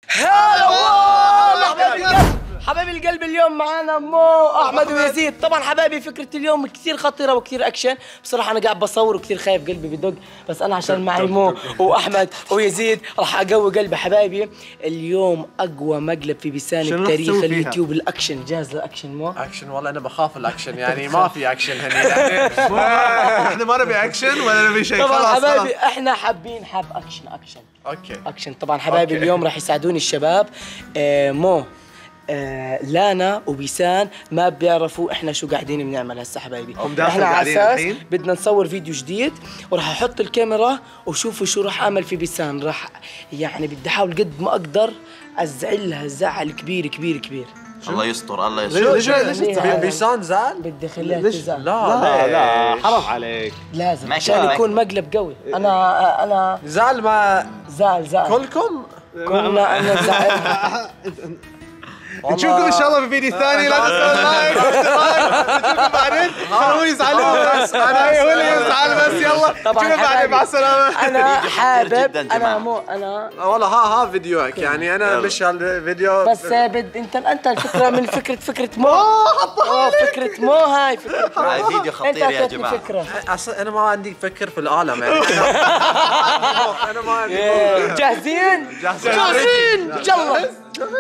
هلا والله حبايبي القلب، حبايبي القلب اليوم معانا مو احمد ويزيد. طبعا حبايبي فكره اليوم كثير خطيره وكثير اكشن. بصراحه انا قاعد بصور وكثير خايف، قلبي بدق، بس انا عشان معي مو واحمد ويزيد راح اقوي قلبي. حبايبي اليوم اقوى مقلب في بيسان بتاريخ اليوتيوب، الاكشن. جاهز للاكشن مو؟ اكشن والله انا بخاف الاكشن، يعني ما في اكشن هني. احنا ما نبي اكشن ولا نبي شيء. طبعا حبايبي احنا حابين اكشن. اوكي اكشن. طبعا حبايبي اليوم راح يساعدوني الشباب مو لانا وبيسان ما بيعرفوا احنا شو قاعدين بنعمل هسه حبايبي. احنا على اساس بدنا نصور فيديو جديد وراح احط الكاميرا وشوفوا شو راح اعمل في بيسان. راح يعني بدي احاول قد ما اقدر ازعلها زعل كبير كبير كبير. الله يستر الله يستر. ليش بيسان زعل؟ بدي اخليها تزعل. لا حرام عليك، لازم عشان يكون مقلب قوي. انا زعل ما زعل كلكم كلنا انا زعلها. نشوفكم ان شاء الله في فيديو ثاني. لا تنسوا اللايك نشوفكم بعدين. هو يزعلون بس انا هو اللي يزعل بس. يلا نشوفكم بعدين، مع السلامه. انا حابب انا مو انا والله ها فيديوك، يعني انا مش هالفيديو بس انت الفكره من فكره مو. فكره مو هاي فكره هاي فيديو خطير يا جماعه. انا ما عندي فكر في العالم يعني. انا ما عندي. جاهزين يلا.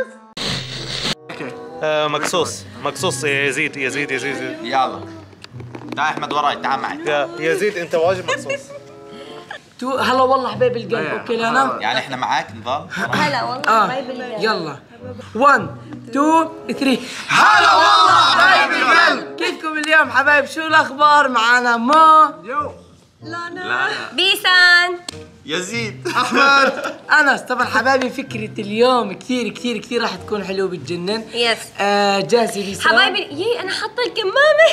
مقصوص يزيد يلا تعال احمد وراي، تعال معي يا يزيد، انت واجب مقصوص. هلا والله حبايب القلب. اوكي لانا يعني احنا معاك نظام. هلا والله حبايب القلب. يلا 1 2 3. هلا والله حبايب القلب. كيفكم اليوم حبايب؟ شو الاخبار؟ معنا مو لانا بيسان يزيد احمد انس. طبعا حبايبي فكره اليوم كثير كثير كثير راح تكون حلوه بتجنن. يس جاهزه بيسان؟ حبايبي انا حاطه الكمامه.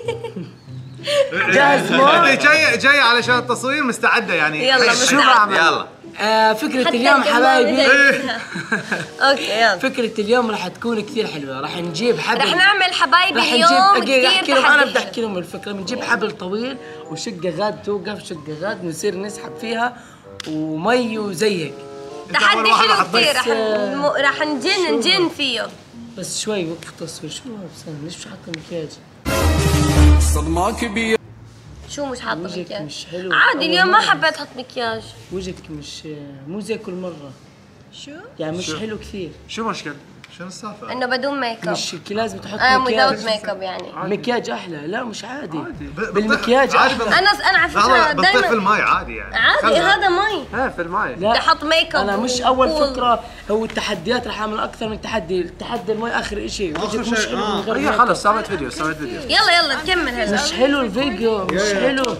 جاهز مو؟ جاي علشان التصوير، مستعده يعني. يلا شو بعمل؟ يلا فكرة اليوم حبايبي اوكي يلا. فكرة اليوم راح تكون كثير حلوة. راح نجيب حبل، رح نعمل حبايبي راح اليوم نجيب كثير انا بدي احكي لهم الفكرة. بنجيب حبل طويل وشقة غاد توقف، شقة غاد بنصير نسحب فيها ومي وزي هيك. تحدي حلو كثير. رح نجن فيه. بس شوي وقت التصوير. شو بس ليش مش حاطة مكياج؟ صدمة كبيرة. شو مش حاطه وجهك مكياج؟ مش حلو. عادي اليوم ما حبيت احط مكياج. وجهك مو زي كل مرة. شو؟ يعني مش حلو كثير. شو مشكلة؟ شنو السالفة؟ انه بدون ميك اب. مش لازم تحط ميداوت مكياج. ميك اب يعني. مكياج احلى. لا مش عادي بالمكياج احلى. انا على فكره بطيء في دائما الماي عادي يعني. عادي هذا مي. في الماي. لا بدي احط ميك اب. انا مش اول فكره. هو التحديات رح اعمل اكثر من تحدي. التحدي المي اخر شيء. وجهك مش حلو من غير هي ميك خلص سويت فيديو. يلا نكمل هلا. مش حلو الفيديو. مش حلو.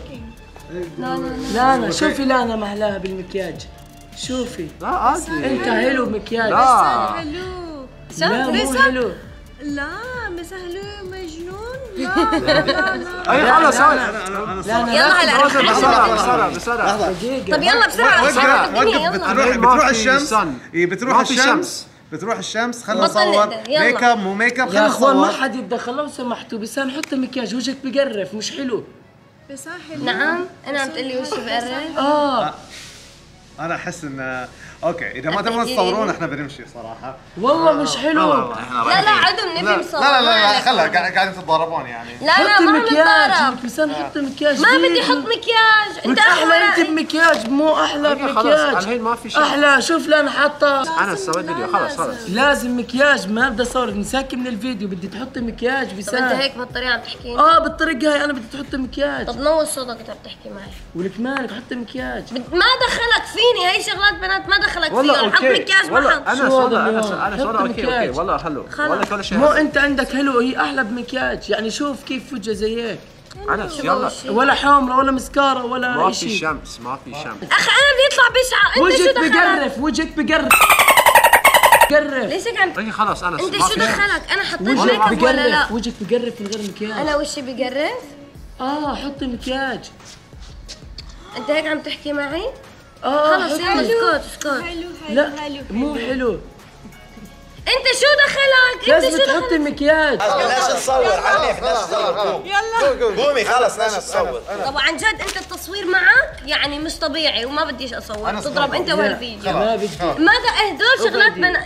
لا شوفي لانا مهلاها بالمكياج. شوفي لا عادي. انت حلو بمكياج. حلو. لا مو حلو. لا بس حلو مجنون. لا اي خلص يلا هلا بسرعة. طب يلا بسرعه بتروح الشمس. بتروح الشمس. خلينا نصور. ميك اب مو ميك اب. يا خلينا اخوان ما نصور. حد يتدخل لو سمحتوا. بيسان حط مكياج، وجهك بقرف مش حلو. نعم انا عم تقلي وشي بقرف. انا احس ان اوكي اذا ما تبغون تصورون احنا بنمشي صراحه. والله مش حلو. لا عدم نبي نصور. لا خلها قاعدين تتضاربون يعني. لا حطي ما مكياج. بنتضارب. بيسان حط مكياج. ما بدي احط مكياج. انت احلى انت بمكياج. مو احلى بمكياج. الحين ما في شيء. احلى. شوف لانا حاطه. انا سويت فيديو خلاص. لازم مكياج. ما بدي اصور مساكي من الفيديو. بدي تحطي مكياج طب بيسان. انت هيك بالطريقه عم تحكي؟ بالطريقه هاي انا بدي تحطي مكياج. طب نوص صوتك انت عم تحكي معي. ولك مالك حطي مكياج. ما دخلك فيني. هي شغلات بنات ما دخلك فيها. حط مكياج ما حط. انا اوكي والله حلو. والله كل شيء. مو انت عندك حلو. هي احلى بمكياج. يعني شوف كيف وجهه زي هيك. انس يلا. ولا حمرة ولا مسكارة ولا ما شيء. في شمس. اخي انا بدي يطلع بشعه. انت شو دخلك؟ وجهك بقرف. ليش هيك عم اي خلاص انس. انت شو دخلك؟ انا حطيت ميك اب ولا لا؟ وجهك بقرف من غير مكياج. انا وشي بقرف؟ حطي مكياج. انت هيك عم تحكي معي؟ خلص يلا اسكت. لا مو حلو. انت شو دخلك؟ لازم تحطي مكياج. بدناش نصور حنيف. بدناش نصور. يلا قومي خلص بدناش نصور. طب عن جد انت التصوير معك يعني مش طبيعي وما بديش اصور. تضرب انت وهالفيديو. ما بدي. ماذا هدول شغلات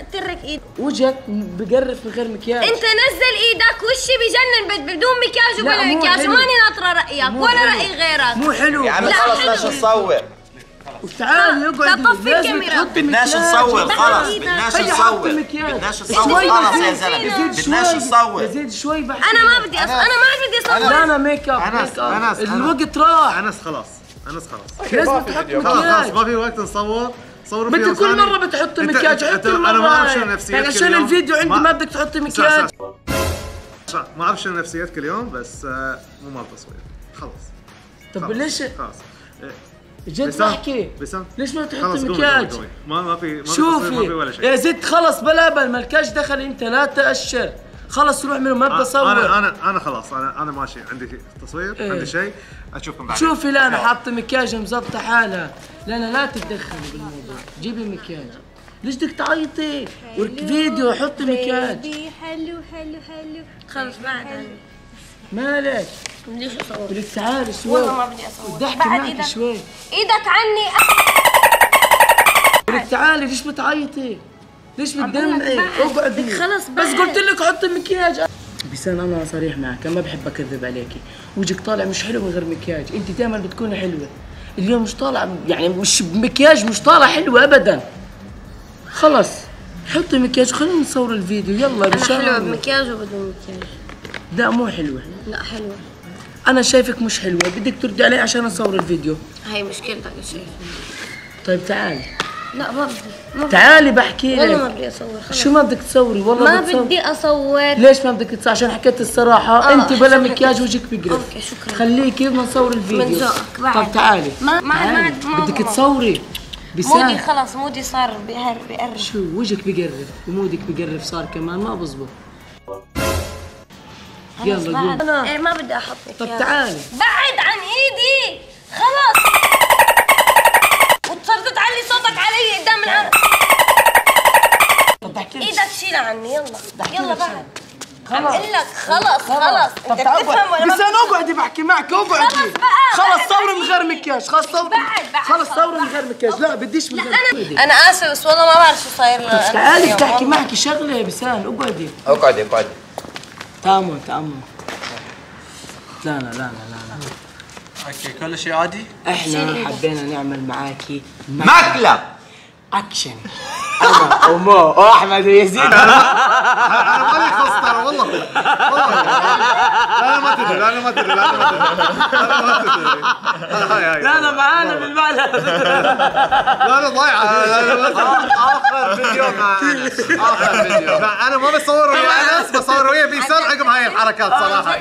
ايدك وجهك بقرف من غير مكياج. انت نزل ايدك، وشي بجنن بدون مكياج وبلا مكياج، وماني ناطره رايك ولا راي غيرك. مو حلو. يا عم لا، خلص حلو. بدناش نصور. تعال اقعد. طفي الكاميرا. بدناش نصور خلص، بدناش نصور، بدناش نصور خلص يا زلمه، بدناش نصور. زيد شوي بحكي. انا ما بدي انا ما عاد بدي اصور. لا انا ميك اب. أنس الوقت راح. انس خلاص لازم تحط خلاص مكياج. ما في وقت نصور. صوروا فيديو بدك كل ثاني. مرة بتحط مكياج. حط انا ما اعرف شنو نفسيتك يعني عشان اليوم. الفيديو عندي ما بدك تحط مكياج. ما اعرف شنو نفسيتك اليوم بس مو مال تصوير خلص. طب ليش خلاص جد بسام، بحكي بسام. ليش ما تحط خلص قومي، مكياج؟ قومي. ما في تصوير، ما في ولا شوفي شيء. يا زيد خلص بلا المكياج دخل انت لا تأشر. خلص روح منه ما بدي اصور. انا خلاص انا ماشي عندي تصوير إيه. عندي شيء اشوفكم بعدين. شوفي لا انا حاطه مكياج مزبطه حالها. لا تتدخلي بالموضوع. جيبي مكياج. ليش بدك تعيطي؟ ورك فيديو حطي مكياج. حلو خلص بعد عني. مالك؟ بديش اصور بدك تعالي شوي. والله ما بدي اصور. بدي احكي بعد معك ايدك شوي. ايدك عني. بدك تعالي ليش بتعيطي؟ ليش بتدمعي؟ اقعدي. خلص بس بعد. قلت لك حطي مكياج. بسام انا صريح معك، انا ما بحب اكذب عليكي. وجهك طالع مش حلو من غير مكياج، انت دائما بتكوني حلوه. اليوم مش طالع يعني مش بمكياج، مش طالع حلوه ابدا. خلص حطي مكياج وخلينا نصور الفيديو يلا انا بشان حلوه بمكياج وبدون مكياج. لا مو حلوه. لا حلوه. انا شايفك مش حلوه، بدك تردي علي عشان نصور الفيديو. هاي مشكلتك يا شيخ. طيب تعالي. لا ما بدي. تعالي بحكي والله ما لك. بدي اصور خلص. شو ما بدك تصوري؟ والله ما بتصور. بدي اصور. ليش ما بدك تصور؟ عشان حكيت الصراحة انت بلا عشان مكياج حكيت. وجهك بقرف. اوكي شكرا. خليكي بدنا نصور الفيديو. من ذوقك بعد. طب تعالي. ما تعالي. بدك تصوري. مودي بسام خلص مودي صار بقرب. شو وجهك بقرف ومودك بقرف صار كمان ما بزبط. يلا قوم. ايه ما بدي احط مكياج. طب تعالي. بعد عن ايدي خلص. وتصرت تعلي صوتك علي قدام العالم. طب بحكي لك. ايدك شيلها عني يلا. يلا لك بعد. خلص. بقول لك خلص. طب انت تعال بتفهم ولا ما بس انا اقعدي بحكي معك اقعدي. خلص بقى. خلص صوري من غير مكياج. خلص صوري. بعد. خلص صوري من غير مكياج. لا بديش من غير مكياج. انا اسف بس والله ما بعرف شو صاير لي. طب تعالي بدي احكي معك شغله يا بسام اقعدي. اقعدي تامل. لا اوكي كل شيء عادي. احنا حبينا نعمل معاكي مقلب. اكشن. انا ومو واحمد ويزيد. انا مالي خص ترى والله لا ما تدري لا معانا بالمعنى. لا ضايعه اخر فيديو مع انس اخر فيديو انا ما بصور ويا انس بصور ويا بيسام عقب هاي الحركات صراحه.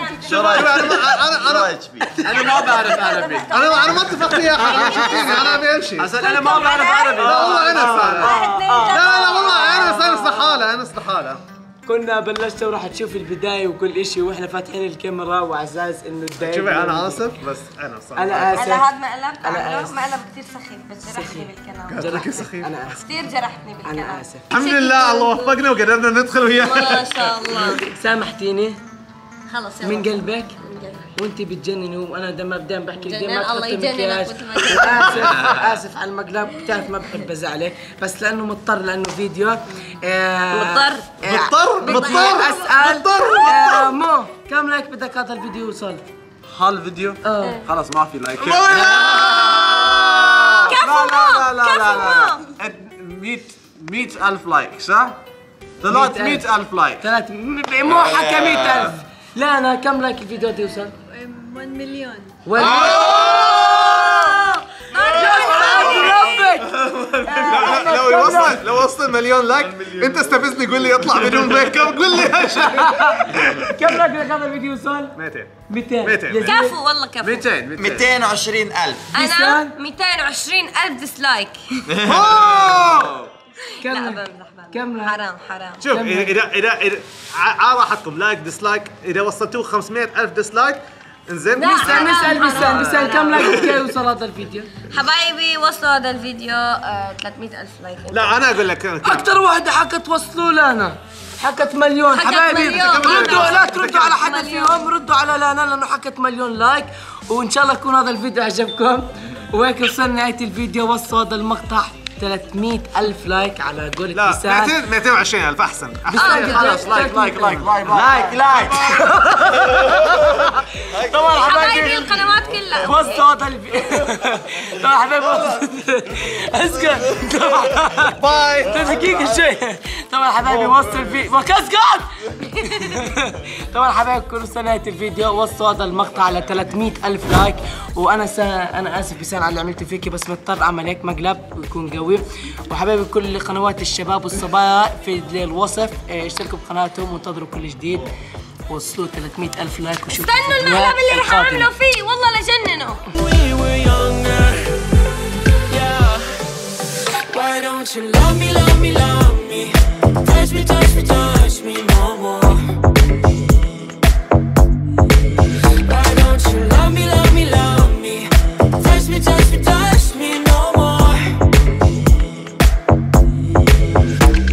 انا ما بعرف عربي. انا ما اتفق فيها انا ابي امشي. عشان انا ما بعرف عربي. لا والله انس لا والله انس لحاله. كنا بلشنا وراح تشوف البدايه وكل اشي واحنا فاتحين الكاميرا وعلى اساس انه الدقايق. شوفي انا اسف بس انا صراحه انا اسف. هلا هذا مقلب كثير سخيف بس جرحتني بالكلام. جرحك سخيف. انا اسف. كثير جرحتني بالكلام. انا اسف. الحمد لله الله وفقنا وقدرنا ندخل وياه. ما شاء الله. سامحتيني خلص يلا. من قلبك. وانت بتجنني وانا مبدئيا بحكي لك جنان ما الله تحطي يجننك مكياج. مثل ما قلت. اسف على المقلب بتعرف ما بحب ازعلك بس لانه مضطر لانه فيديو مضطر اسال مو كم لايك بدك هذا الفيديو يوصل؟ هالفيديو خلاص ما في لايك. كفو 100,000 لايك صح؟ 300,000 لايك. مو حكى 100,000. لا انا كم لايك الفيديو يوصل؟ 1 مليون. لو وصل مليون لايك انت استفزني قول لي اطلع بدون ميك اب قول لي كم لايك بدك هذا الفيديو يوصل؟ 200 كفو والله كفو. 220,000. انا 220,000 ديسلايك. لا بمزح كم لايك؟ حرام. شوف اذا على راحتكم لايك ديسلايك اذا وصلتوه 500,000 ديسلايك انزين. نسأل كم لايك بدك يوصل هذا الفيديو؟ حبايبي وصلوا هذا الفيديو 300,000 لايك. لا انا اقول لك اكثر واحدة حكت وصلوا لنا حكت مليون. حكت حبايبي مليون. ردوا لا تردوا على حدا مليون. فيهم ردوا على لانا لانه حكت مليون لايك. وان شاء الله يكون هذا الفيديو عجبكم وهيك وصلنا نهاية الفيديو. وصلوا هذا المقطع 300,000 لايك على قولة لا بسان. 220,000 احسن. خلاص لايك لايك لايك لايك لايك. طبعا حبايبي القنوات كلها وصلوا هذا طبعا حبايبي اسكت. باي. دقيقة شوي. طبعا حبايبي وصلوا الفيديو اسكت. طبعا حبايبي كل سنة الفيديو وصلوا هذا المقطع على 300,000 لايك. وانا انا اسف بسان على اللي عملته فيكي، بس مضطر اعمل هيك مقلب ويكون قوي. وحبايبي كل قنوات الشباب والصبايا في الوصف اشتركوا بقناتهم وانتظروا كل جديد. وصلوا 300,000 لايك وشوفوا استنوا المقلب اللي رح اعمله فيه والله لجننوا. Why don't you love me, love me, love me?